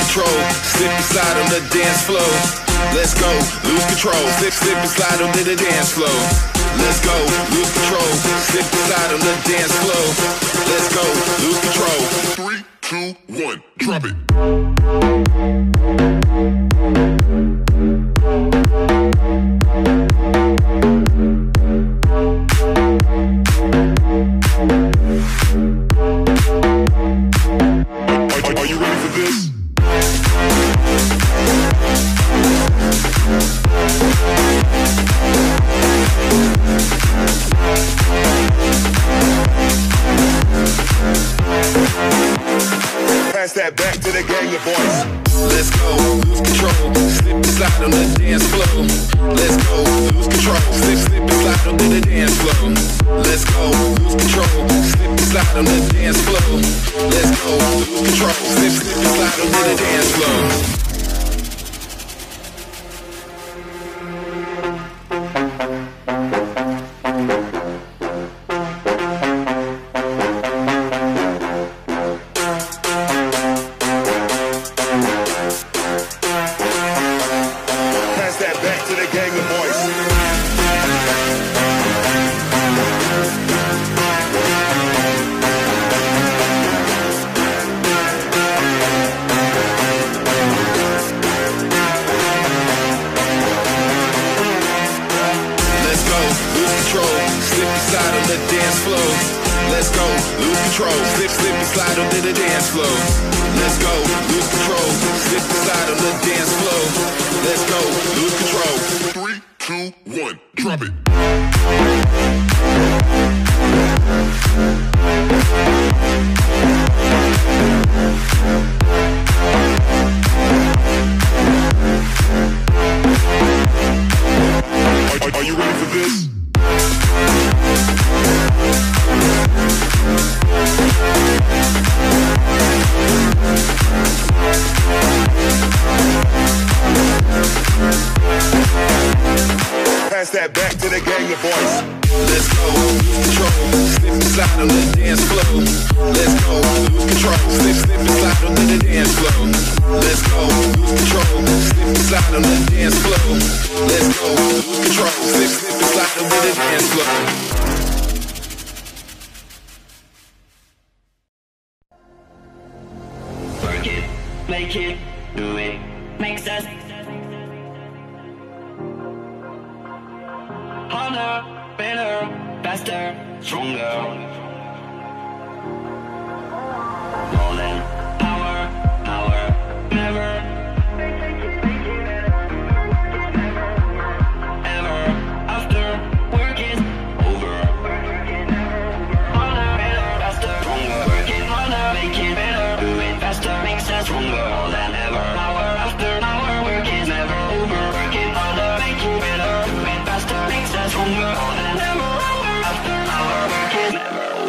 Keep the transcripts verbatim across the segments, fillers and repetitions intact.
control, slip and slide on the dance floor. Let's go, lose control, slip, slip and slide on the dance floor. Let's go, lose control, slip and slide on the dance floor. Let's go, lose control. Three, two, one, drop it. Are, are you ready for this? Pass that back to the gang of boys. Let's go, lose control, slip and slide on the dance floor. Let's go, lose control, slip, slip and slide on the dance floor. Let's go, lose control, slip and slide on the dance floor. Let's go, lose control, slip, slip and slide on the dance floor. Stronger than ever, hour after hour, work is never over.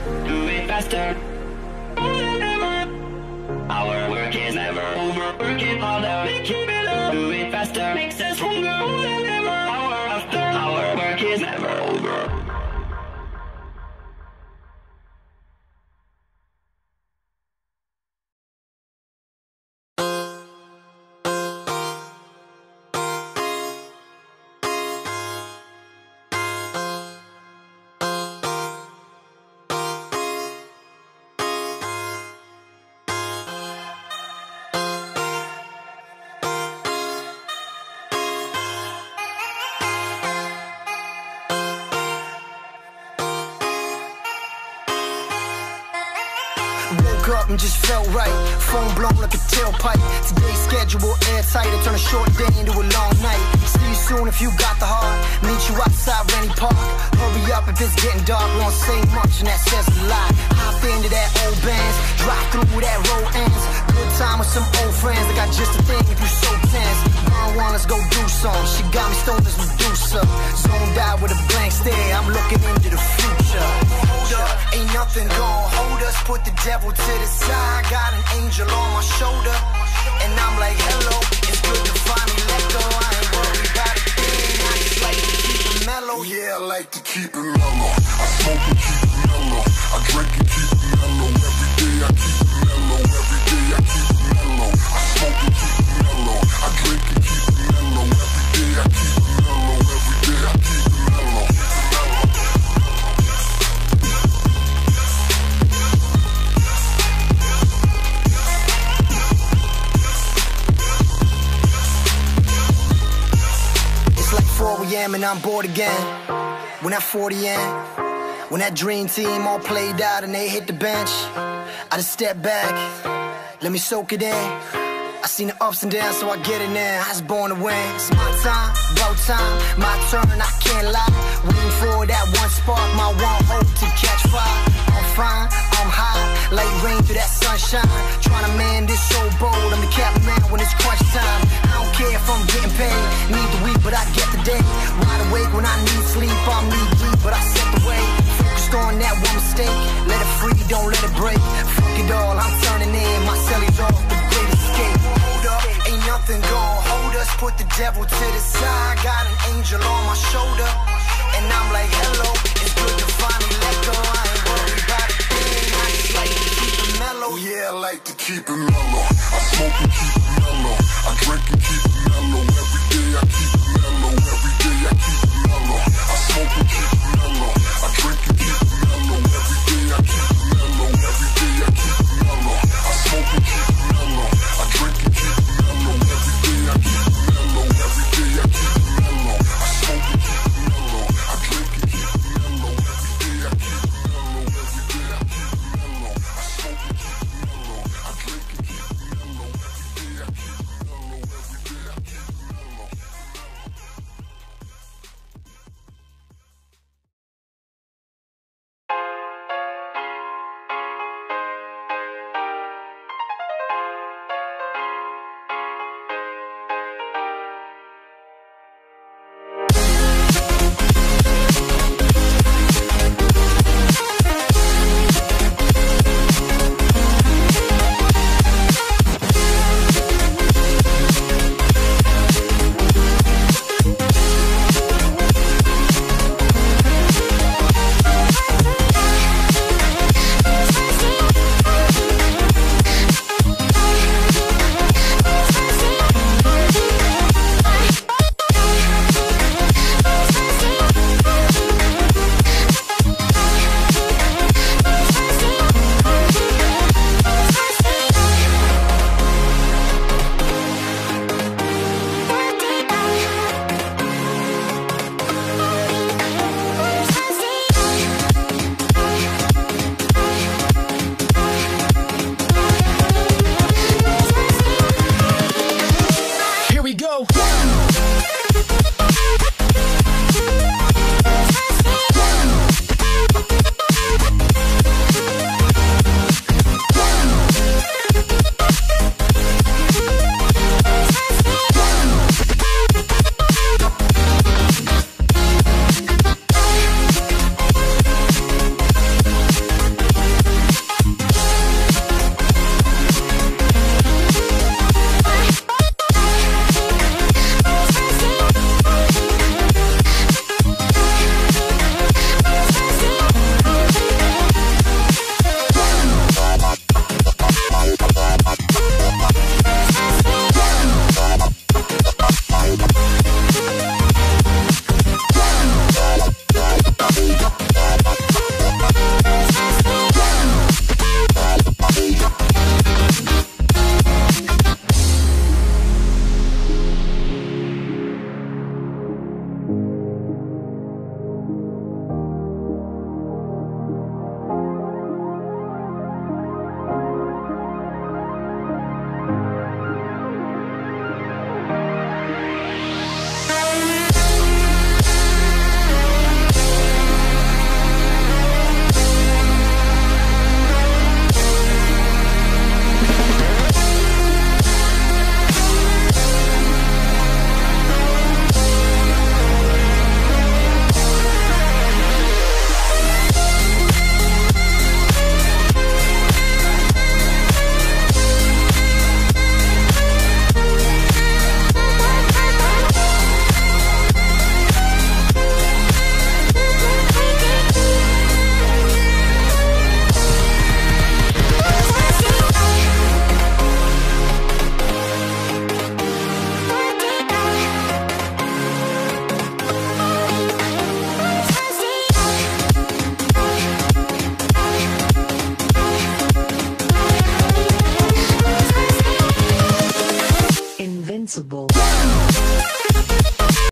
do it faster. Our work is never over. Working harder, keep it up. Do it faster, makes us stronger. Hour after hour, work is never over. Woke up and just felt right, phone blown like a tailpipe. Today's schedule airtight, I turn a short day into a long night. See you soon if you got the heart, meet you outside Rennie Park. Hurry up if it's getting dark, we don't say much and that says a lot. Hop into that old Benz, drive through that road ends. Good time with some old friends, I got just a thing if you so tense. Burn one, let's go do some, she got me stoned as Medusa. Zoned out with a blank stare, I'm looking into the future. Hold up, ain't nothing gon' hold us, put the devil to the side. Got an angel on my shoulder, and I'm like, hello, it's good to finally let go. I ain't worried about a thing, I just like to keep it mellow. Yeah, I like to keep it mellow. I smoke and keep it mellow, I drink and keep it mellow. Every day I keep it mellow, every day I keep it mellow. I smoke and keep it mellow, I drink and keep it mellow. Every day I keep it mellow, every day I keep it mellow. four A M and I'm bored again. When that forty in, when that dream team all played out and they hit the bench, I just step back, let me soak it in. I seen the ups and downs, so I get it now. I was born to win. It's my time, about time, my turn, I can't lie. Waiting for that one spark, my one hope to catch fire. I'm fine, I'm high, like rain through that sunshine. Trying to man this so bold, I'm the captain man when it's crunch time. I don't care if I'm getting paid, need the week, but I get the day. Wide awake when I need sleep, I'm knee deep, but I set the way. Focused on that one mistake, let it free, don't let it break. Fuck it all, I'm turning in, my cellies off, the great escape. Hold up, ain't nothing gon' hold us, put the devil to the side. Got an angel on my shoulder, and I'm like, hello, it's good to finally let go. I ain't worried about a thing, I just like to keep it mellow. Yeah, I like to keep it mellow. I smoke and keep it mellow, I drink and keep it mellow. Every day I keep it mellow, every day I keep it mellow. I smoke and keep it mellow, I drink and keep it mellow. Every day I keep it mellow, every day I keep it mellow. I smoke and keep it mellow, I drink and keep it mellow. Every day I keep it mellow, every day I keep it mellow. I smoke and keep it mellow, I drink and keep it mellow. Every day I keep it mellow, every day I keep it mellow. I smoke and keep it mellow, I drink and keep it mellow. Every day I keep it mellow, every day I keep it mellow. Invincible.